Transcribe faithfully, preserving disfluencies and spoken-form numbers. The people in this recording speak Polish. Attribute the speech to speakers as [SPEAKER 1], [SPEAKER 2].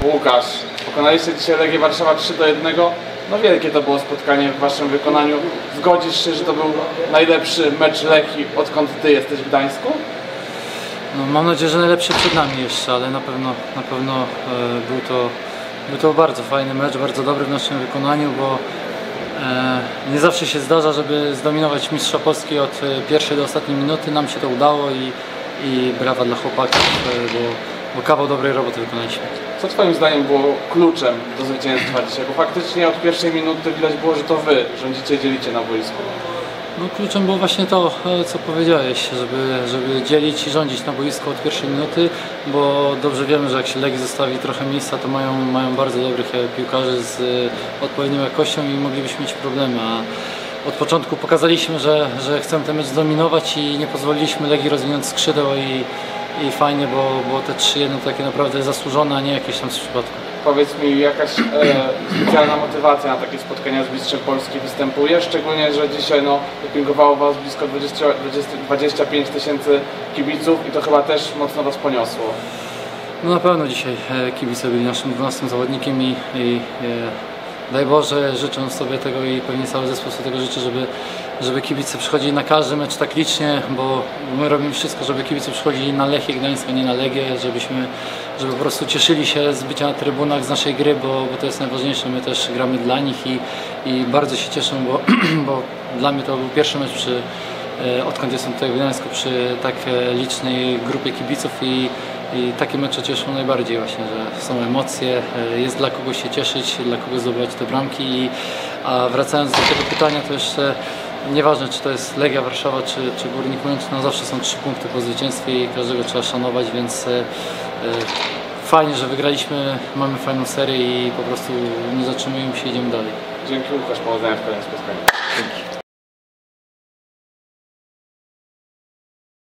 [SPEAKER 1] Łukasz, pokonaliście dzisiaj Legię Warszawa trzy do jednego. No wielkie to było spotkanie w waszym wykonaniu. Zgodzisz się, że to był najlepszy mecz Legii, odkąd ty jesteś w Gdańsku?
[SPEAKER 2] No, mam nadzieję, że najlepszy przed nami jeszcze, ale na pewno, na pewno e, był, to, był to bardzo fajny mecz, bardzo dobry w naszym wykonaniu, bo e, nie zawsze się zdarza, żeby zdominować mistrza Polski od pierwszej do ostatniej minuty. Nam się to udało i, i brawa dla chłopaków, e, bo, bo kawał dobrej roboty wykonaliśmy. Co
[SPEAKER 1] twoim zdaniem było kluczem do zwycięstwa dzisiaj? Bo faktycznie od pierwszej minuty widać było, że to wy rządzicie i dzielicie na boisku.
[SPEAKER 2] No, kluczem było właśnie to, co powiedziałeś, żeby, żeby dzielić i rządzić na boisku od pierwszej minuty, bo dobrze wiemy, że jak się Legii zostawi trochę miejsca, to mają, mają bardzo dobrych piłkarzy z odpowiednią jakością i moglibyśmy mieć problemy. A od początku pokazaliśmy, że, że chcemy ten mecz zdominować i nie pozwoliliśmy Legii rozwinąć skrzydeł i, i fajnie, bo, bo te trzy jeden takie naprawdę zasłużone, a nie jakieś tam z przypadku.
[SPEAKER 1] Powiedz mi, jakaś e, specjalna motywacja na takie spotkania z mistrzem Polski występuje? Szczególnie, że dzisiaj no, dopingowało was blisko dwadzieścia, dwadzieścia, dwadzieścia pięć tysięcy kibiców i to chyba też mocno was poniosło.
[SPEAKER 2] No na pewno dzisiaj kibice byli naszym dwunastym zawodnikiem i, i e, daj Boże, życzę sobie tego i pewnie cały zespół sobie tego życzy, żeby, żeby kibice przychodzili na każdy mecz tak licznie, bo my robimy wszystko, żeby kibice przychodzili na Lechię Gdańsk, a nie na Legię, żebyśmy, żeby po prostu cieszyli się z bycia na trybunach, z naszej gry, bo, bo to jest najważniejsze, my też gramy dla nich i, i bardzo się cieszę, bo, bo dla mnie to był pierwszy mecz przy, odkąd jestem tutaj w Gdańsku przy tak licznej grupie kibiców i I takie mecze cieszą najbardziej właśnie, że są emocje, jest dla kogo się cieszyć, dla kogo zdobywać te bramki. I, a wracając do tego pytania, to jeszcze nieważne, czy to jest Legia Warszawa, czy, czy Górnik Łęczna, no zawsze są trzy punkty po zwycięstwie i każdego trzeba szanować, więc e, fajnie, że wygraliśmy, mamy fajną serię i po prostu nie zatrzymujemy się, idziemy dalej.
[SPEAKER 1] Dzięki Łukasz, powodzenia w kolejnym spotkaniu.
[SPEAKER 2] Dzięki.